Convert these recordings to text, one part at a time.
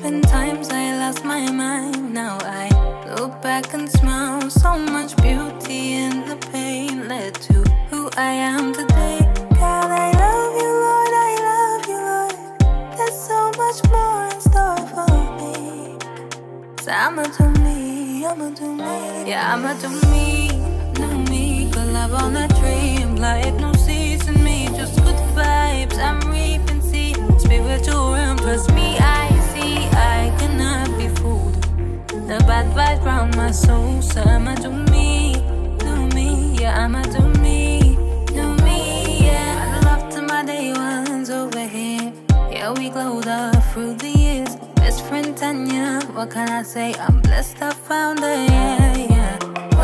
been times I lost my mind. Now I look back and smile. So much beauty in the pain led to who I am today. God, I love you, Lord, I love you, Lord. There's so much more in store for me. So I'ma do me, I'ma do me. Yeah, I'ma do me, do me. Good love on that tree, implied no seeds in me. Just good vibes, I'm reaping seed. Spiritual realm, trust me, I see. I cannot be fooled. The bad vibes round my soul. So I'ma do me, yeah, I'ma do me, yeah. I love to my day ones over here. Yeah, we glowed up through the years. Best friend Tania, what can I say? I'm blessed I found her, yeah, yeah.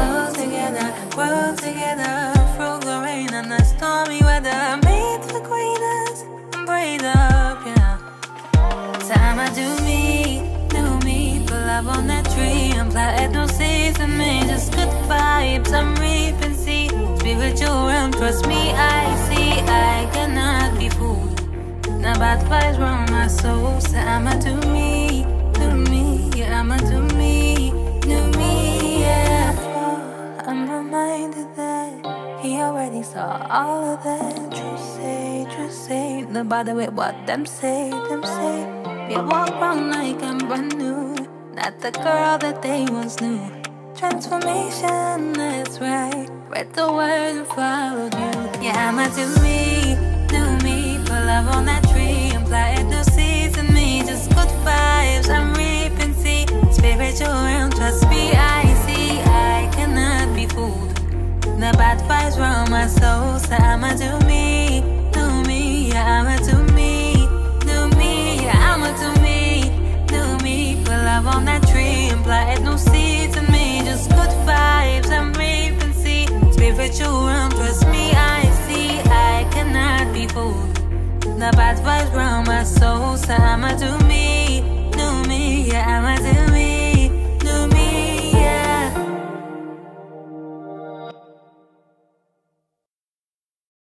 Work together through the rain and the stormy weather. Made for greatness and prayed up, yeah. So I'ma do me, put love on that tree. I'm planted no seeds in me, just good vibes, I'm reaping seed. Spiritual realm, trust me, I see. I cannot be fooled. Now bad vibes round my soul. So I'ma do me, yeah, I'ma do me, yeah. I'm reminded that he already saw all of that. True say, no bother with what them say. We walk around like I'm brand new, not the girl that they once knew. Transformation, that's right. Read the word and followed you. Yeah, I'ma do me, put love on that tree. I'm planting no seeds in me, just good vibes, I'm reaping seed. Spiritual realm, trust me, I see. I cannot be fooled. The bad vibes round my soul. So I'ma do me, yeah, I'ma do me, yeah, I'ma do me, put love on that tree. And planted no seeds in me, just good vibes, I'm reaping seed. Spiritual realm, trust me, I see. I cannot be fooled. The bad vibes round my soul. So I'ma do